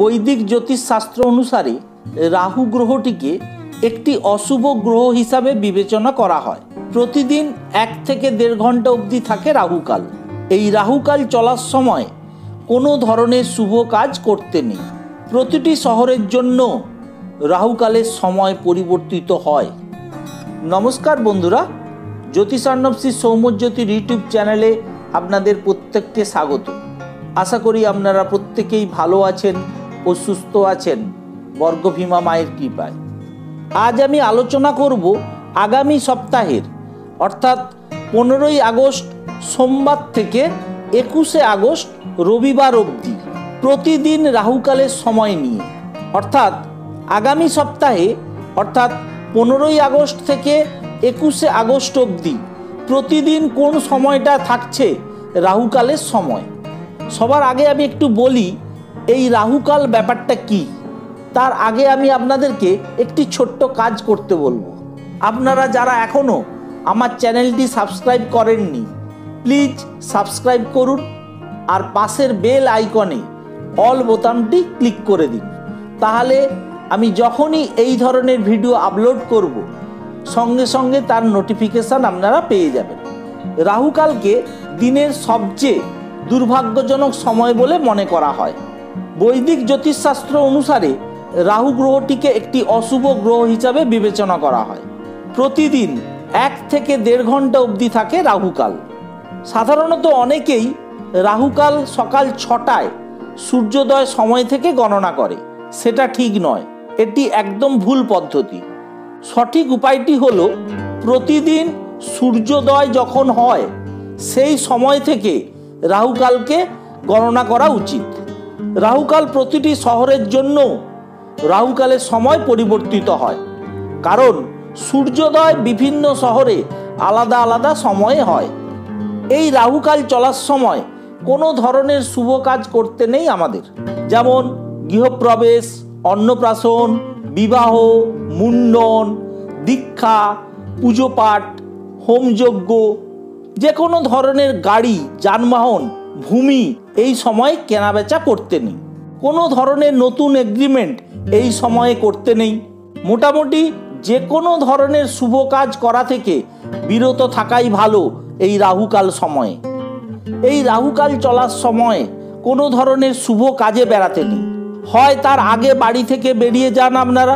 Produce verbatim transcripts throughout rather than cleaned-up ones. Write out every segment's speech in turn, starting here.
বৈদিক জ্যোতিষশাস্ত্র অনুসারে রাহু গ্রহটিকে একটি অশুভ গ্রহ হিসাবে বিবেচনা করা হয়। প্রতিদিন এক থেকে দেড় ঘন্টা অবধি থাকে রাহুকাল। এই রাহুকাল চলার সময় কোনো ধরনের শুভ কাজ করতে নেই। প্রতিটি শহরের জন্য রাহুকালের সময় পরিবর্তিত হয়। নমস্কার বন্ধুরা, জ্যোতিষার্ণব শ্রী সৌম্যজ্যোতির ইউটিউব চ্যানেলে আপনাদের প্রত্যেককে স্বাগত। আশা করি আপনারা প্রত্যেকেই ভালো আছেন ও সুস্থ আছেন বর্গভীমা মায়ের কৃপায়। আজ আমি আলোচনা করব আগামী সপ্তাহের অর্থাৎ পনেরোই আগস্ট সোমবার থেকে একুশে আগস্ট রবিবার অবধি প্রতিদিন রাহুকালের সময় নিয়ে। অর্থাৎ আগামী সপ্তাহে অর্থাৎ পনেরোই আগস্ট থেকে একুশে আগস্ট অবধি প্রতিদিন কোন সময়টা থাকছে রাহুকালের সময়। সবার আগে আমি একটু বলি এই রাহুকাল ব্যাপারটা কি। তার আগে আমি আপনাদেরকে একটি ছোট্ট কাজ করতে বলবো। আপনারা যারা এখনও আমার চ্যানেলটি সাবস্ক্রাইব করেননি প্লিজ সাবস্ক্রাইব করুন আর পাশের বেল আইকনে অল বোতামটি ক্লিক করে দিন। তাহলে আমি যখনই এই ধরনের ভিডিও আপলোড করব সঙ্গে সঙ্গে তার নোটিফিকেশান আপনারা পেয়ে যাবেন। রাহুকালকে দিনের সবচেয়ে দুর্ভাগ্যজনক সময় বলে মনে করা হয়। বৈদিক জ্যোতিষশাস্ত্র অনুসারে রাহু গ্রহটিকে একটি অশুভ গ্রহ হিসাবে বিবেচনা করা হয়। প্রতিদিন এক থেকে দেড় ঘন্টা অবধি থাকে রাহুকাল। সাধারণত অনেকেই রাহুকাল সকাল ছটায় সূর্যোদয় সময় থেকে গণনা করে। সেটা ঠিক নয়, এটি একদম ভুল পদ্ধতি। সঠিক উপায়টি হলো প্রতিদিন সূর্যোদয় যখন হয় সেই সময় থেকে রাহুকালকে গণনা করা উচিত। রাহুকাল প্রতিটি শহরের জন্য রাহুকালের সময় পরিবর্তিত হয়, কারণ সূর্যোদয় বিভিন্ন শহরে আলাদা আলাদা সময়ে হয়। এই রাহুকাল চলার সময় কোনো ধরনের শুভ কাজ করতে নেই আমাদের, যেমন গৃহপ্রবেশ, অন্নপ্রাশন, বিবাহ, মুন্ডন, দীক্ষা, পুজো পাঠ, হোমযজ্ঞ, যে কোনো ধরনের গাড়ি, যানবাহন, ভূমি এই সময় কেনাবেচা করতে নেই। কোনো ধরনের নতুন এগ্রিমেন্ট এই সময়ে করতে নেই। মোটামুটি যে কোনো ধরনের শুভ কাজ করা থেকে বিরত থাকাই ভালো এই রাহুকাল সময়ে। এই রাহুকাল চলার সময় কোনো ধরনের শুভ কাজে বেড়াতে নেই। হয় তার আগে বাড়ি থেকে বেরিয়ে যান আপনারা,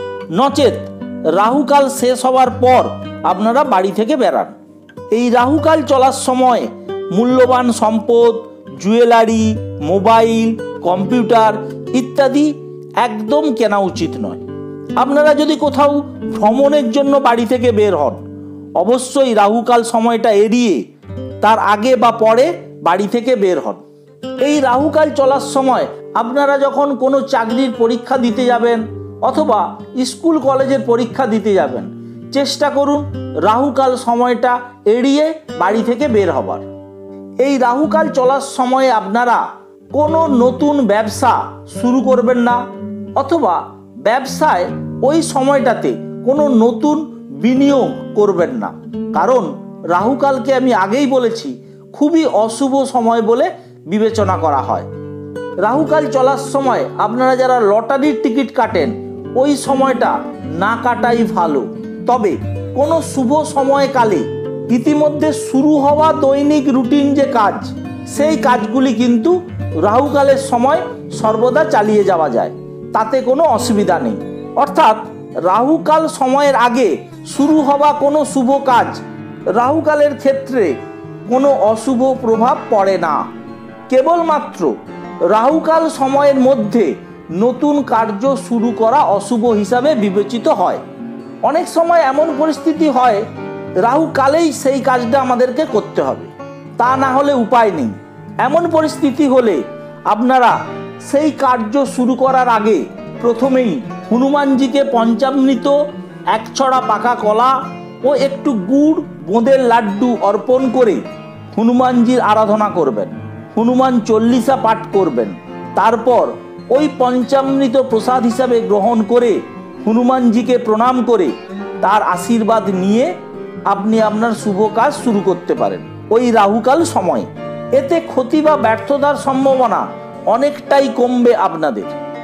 নচেত রাহুকাল শেষ হওয়ার পর আপনারা বাড়ি থেকে বেরান। এই রাহুকাল চলার সময় মূল্যবান সম্পদ, জুয়েলারি, মোবাইল, কম্পিউটার ইত্যাদি একদম কেনা উচিত নয়। আপনারা যদি কোথাও ভ্রমণের জন্য বাড়ি থেকে বের হন অবশ্যই রাহুকাল সময়টা এড়িয়ে তার আগে বা পরে বাড়ি থেকে বের হন। এই রাহুকাল চলার সময় আপনারা যখন কোনো চাকরির পরীক্ষা দিতে যাবেন অথবা স্কুল কলেজের পরীক্ষা দিতে যাবেন চেষ্টা করুন রাহুকাল সময়টা এড়িয়ে বাড়ি থেকে বের হবার। এই রাহুকাল চলার সময়ে আপনারা কোনো নতুন ব্যবসা শুরু করবেন না অথবা ব্যবসায় ওই সময়টাতে কোনো নতুন বিনিয়োগ করবেন না, কারণ রাহুকালকে আমি আগেই বলেছি খুবই অশুভ সময় বলে বিবেচনা করা হয়। রাহুকাল চলার সময় আপনারা যারা লটারির টিকিট কাটেন ওই সময়টা না কাটাই ভালো। তবে কোনো শুভ সময়কালে ইতিমধ্যে শুরু হওয়া দৈনিক রুটিন যে কাজ সেই কাজগুলি কিন্তু রাহুকালের সময় সর্বদা চালিয়ে যাওয়া যায়, তাতে কোনো অসুবিধা নেই। অর্থাৎ রাহুকাল সময়ের আগে শুরু হওয়া কোনো শুভ কাজ রাহুকালের ক্ষেত্রে কোনো অশুভ প্রভাব পড়ে না। কেবলমাত্র রাহুকাল সময়ের মধ্যে নতুন কার্য শুরু করা অশুভ হিসাবে বিবেচিত হয়। অনেক সময় এমন পরিস্থিতি হয় রাহুকালেই সেই কাজটা আমাদেরকে করতে হবে, তা না হলে উপায় নেই। এমন পরিস্থিতি হলে আপনারা সেই কার্য শুরু করার আগে প্রথমেই হনুমানজিকে পঞ্চামৃত, এক ছড়া পাকা কলা ও একটু গুড়, বোঁদের লাড্ডু অর্পণ করে হনুমানজির আরাধনা করবেন। হনুমান চল্লিশা পাঠ করবেন। তারপর ওই পঞ্চামৃত প্রসাদ হিসাবে গ্রহণ করে হনুমানজিকে প্রণাম করে তার আশীর্বাদ নিয়ে আপনি আপনার শুভ কাজ শুরু করতে পারেন ওই রাহুকাল সময়ে। এতে ক্ষতি বা ব্যর্থতার সম্ভাবনা অনেকটাই কমবে আপনাদের।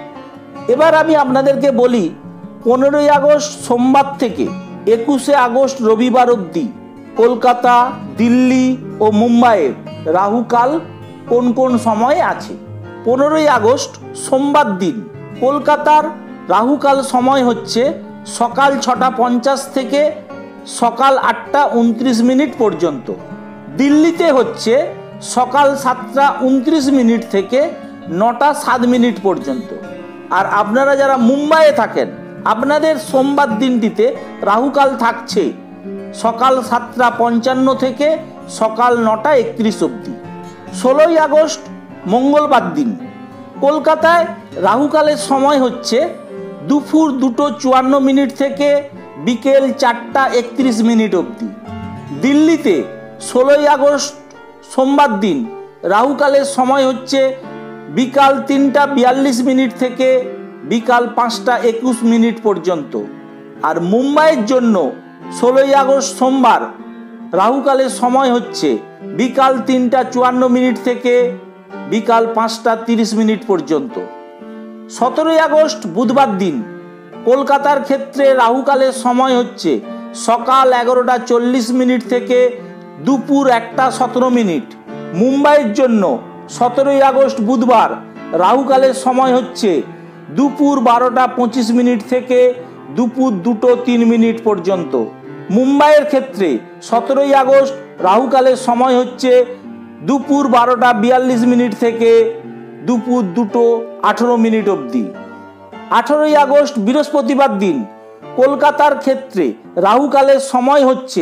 এবার আমি আপনাদেরকে বলি পনেরোই আগস্ট সোমবার থেকে একুশে আগস্ট রবিবার অবধি কলকাতা, দিল্লি ও মুম্বাইয়ের রাহুকাল কোন কোন সময়ে আছে। পনেরোই আগস্ট সোমবার দিন কলকাতার রাহুকাল সময় হচ্ছে সকাল ছটা পঞ্চাশ থেকে সকাল আটটা উনত্রিশ মিনিট পর্যন্ত। দিল্লিতে হচ্ছে সকাল সাতটা উনত্রিশ মিনিট থেকে নটা সাত মিনিট পর্যন্ত। আর আপনারা যারা মুম্বাইয়ে থাকেন আপনাদের সোমবার দিনটিতে রাহুকাল থাকছে সকাল সাতটা পঞ্চান্ন থেকে সকাল নটা একত্রিশ অবধি। ষোলোই আগস্ট মঙ্গলবার দিন কলকাতায় রাহুকালের সময় হচ্ছে দুপুর দুটো চুয়ান্ন মিনিট থেকে বিকেল চারটা একত্রিশ মিনিট অবধি। দিল্লিতে ষোলোই আগস্ট সোমবার দিন রাহুকালের সময় হচ্ছে বিকাল তিনটা বিয়াল্লিশ মিনিট থেকে বিকাল পাঁচটা একুশ মিনিট পর্যন্ত। আর মুম্বাইয়ের জন্য ষোলোই আগস্ট সোমবার রাহুকালের সময় হচ্ছে বিকাল তিনটা চুয়ান্ন মিনিট থেকে বিকাল পাঁচটা তিরিশ মিনিট পর্যন্ত। সতেরোই আগস্ট বুধবার দিন কলকাতার ক্ষেত্রে রাহুকালের সময় হচ্ছে সকাল এগারোটা চল্লিশ মিনিট থেকে দুপুর একটা সতেরো মিনিট। মুম্বাইয়ের জন্য সতেরোই আগস্ট বুধবার রাহুকালের সময় হচ্ছে দুপুর বারোটা পঁচিশ মিনিট থেকে দুপুর দুটো তিন মিনিট পর্যন্ত। মুম্বাইয়ের ক্ষেত্রে সতেরোই আগস্ট রাহুকালের সময় হচ্ছে দুপুর বারোটা বিয়াল্লিশ মিনিট থেকে দুপুর দুটো আঠেরো মিনিট অবধি। আঠেরোই আগস্ট বৃহস্পতিবার দিন কলকাতার ক্ষেত্রে রাহুকালের সময় হচ্ছে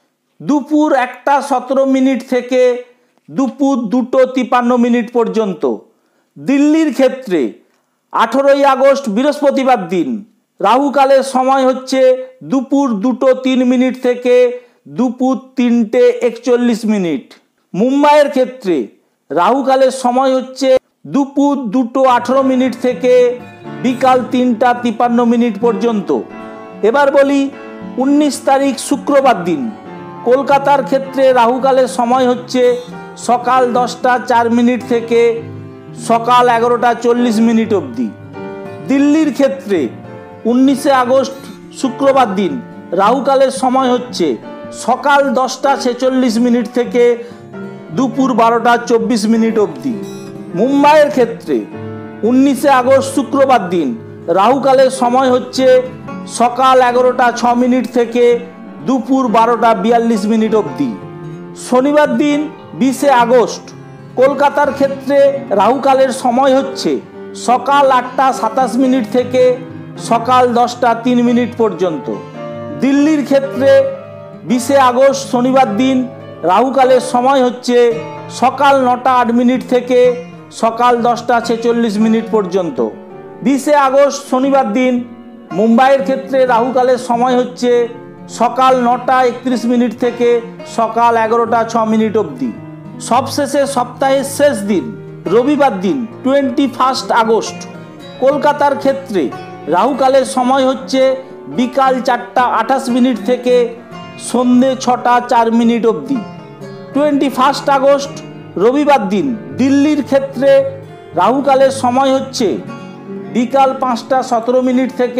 দুপুর একটা সতেরো মিনিট থেকে দুপুর দুটো তিপান্ন মিনিট পর্যন্ত। দিল্লির ক্ষেত্রে আঠেরোই আগস্ট বৃহস্পতিবার দিন রাহুকালের সময় হচ্ছে দুপুর দুটো তিন মিনিট থেকে দুপুর তিনটে একচল্লিশ মিনিট। মুম্বাইয়ের ক্ষেত্রে রাহুকালের সময় হচ্ছে দুপুর দুটো আঠেরো মিনিট থেকে বিকাল তিনটা তিপান্ন মিনিট পর্যন্ত। এবার বলি উনিশ তারিখ শুক্রবার দিন কলকাতার ক্ষেত্রে রাহুকালের সময় হচ্ছে সকাল দশটা চার মিনিট থেকে সকাল এগারোটা চল্লিশ মিনিট অবধি। দিল্লির ক্ষেত্রে উনিশে আগস্ট শুক্রবার দিন রাহুকালের সময় হচ্ছে সকাল দশটা ছেচল্লিশ মিনিট থেকে দুপুর বারোটা চব্বিশ মিনিট অবধি। মুম্বাইয়ের ক্ষেত্রে উনিশে আগস্ট শুক্রবার দিন রাহুকালের সময় হচ্ছে সকাল এগারোটা ছ মিনিট থেকে দুপুর বারোটা বিয়াল্লিশ মিনিট অবধি। শনিবার দিন বিশে আগস্ট কলকাতার ক্ষেত্রে রাহুকালের সময় হচ্ছে সকাল আটটা সাতাশ মিনিট থেকে সকাল দশটা তিন মিনিট পর্যন্ত। দিল্লির ক্ষেত্রে বিশে আগস্ট শনিবার দিন রাহুকালের সময় হচ্ছে সকাল নটা আট মিনিট থেকে সকাল দশটা ছেচল্লিশ মিনিট পর্যন্ত। বিশে আগস্ট শনিবার দিন মুম্বাইয়ের ক্ষেত্রে রাহুকালের সময় হচ্ছে সকাল নটা একত্রিশ মিনিট থেকে সকাল এগারোটা ছ মিনিট অবধি। সবশেষে সপ্তাহের শেষ দিন রবিবার দিন টোয়েন্টি ফার্স্ট আগস্ট কলকাতার ক্ষেত্রে রাহুকালের সময় হচ্ছে বিকাল চারটা আঠাশ মিনিট থেকে সন্ধে ছটা চার মিনিট অবধি। টোয়েন্টি ফার্স্ট আগস্ট রবিবার দিন দিল্লির ক্ষেত্রে রাহুকালের সময় হচ্ছে বিকাল পাঁচটা সতেরো মিনিট থেকে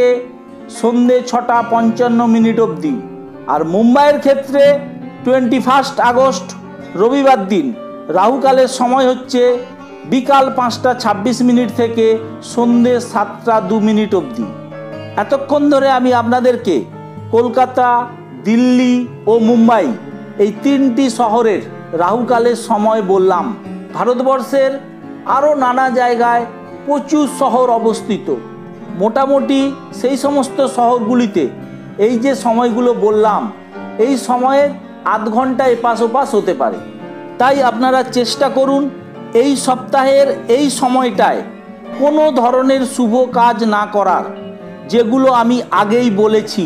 সন্ধে ছটা পঞ্চান্ন মিনিট অবধি। আর মুম্বাইয়ের ক্ষেত্রে টোয়েন্টি ফার্স্ট আগস্ট রবিবার দিন রাহুকালের সময় হচ্ছে বিকাল পাঁচটা ছাব্বিশ মিনিট থেকে সন্ধে সাতটা দু মিনিট অবধি। এতক্ষণ ধরে আমি আপনাদেরকে কলকাতা, দিল্লি ও মুম্বাই এই তিনটি শহরের রাহুকালের সময় বললাম। ভারতবর্ষের আরও নানা জায়গায় প্রচুর শহর অবস্থিত। মোটামুটি সেই সমস্ত শহরগুলিতে এই যে সময়গুলো বললাম এই সময়ের আধ ঘন্টা এপাশ ওপাশ হতে পারে। তাই আপনারা চেষ্টা করুন এই সপ্তাহের এই সময়টায় কোনো ধরনের শুভ কাজ না করার, যেগুলো আমি আগেই বলেছি।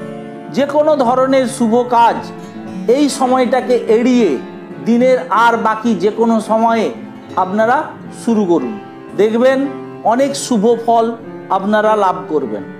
যে কোনো ধরনের শুভ কাজ এই সময়টাকে এড়িয়ে দিনের আর বাকি যে কোনো সময়ে আপনারা শুরু করুন, দেখবেন অনেক শুভ ফল আপনারা লাভ করবেন।